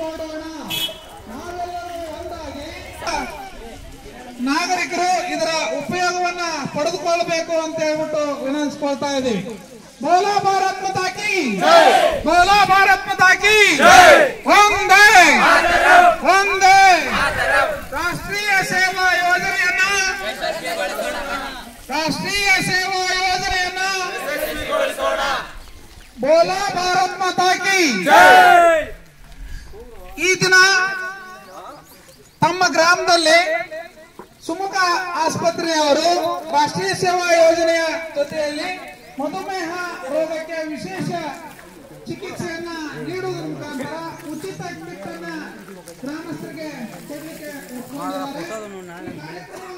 ಕಾಪಾಡೋಣ, ನಾವೆಲ್ಲರೂ ಒಂದಾಗಿ ನಾಗರಿಕರು ಇದರ ಉಪಯೋಗವನ್ನ ಪಡೆದುಕೊಳ್ಳಬೇಕು ಅಂತ ಹೇಳ್ಬಿಟ್ಟು ವಿನಂತಿಸ್ಕೊಳ್ತಾ ಇದ್ದೀವಿ. ಬೋಲಾ ಭಾರತ್ ಮಾತಾ ಕಿ ಜೈ, ಬೋಲಾ ಭಾರತ್ ಮಾತಾ ಕಿ ಜೈ, ಒಂದೇ ಒಂದೇ. ರಾಷ್ಟ್ರೀಯ ಸೇವಾ ಯೋಜನೆಯನ್ನ ಬೋಲಾ ಭಾರತ್ ಮಾತಾ ಕಿ ಜೈ. ಈ ದಿನ ತಮ್ಮ ಗ್ರಾಮದಲ್ಲಿ ಸುಮುಖ ಆಸ್ಪತ್ರೆಯವರು ರಾಷ್ಟ್ರೀಯ ಸೇವಾ ಯೋಜನೆಯ ಜೊತೆಯಲ್ಲಿ ಮಧುಮೇಹ ರೋಗಕ್ಕೆ ವಿಶೇಷ ಚಿಕಿತ್ಸೆಯನ್ನ ನೀಡುವುದರ ಮುಖಾಂತರ ಉಚಿತ ಕಿಟ್ ಅನ್ನ ಗ್ರಾಮಸ್ಥರಿಗೆ ಕೊಡಲಿಕ್ಕೆ ಒಪ್ಪಿಕೊಂಡಿದ್ದಾರೆ.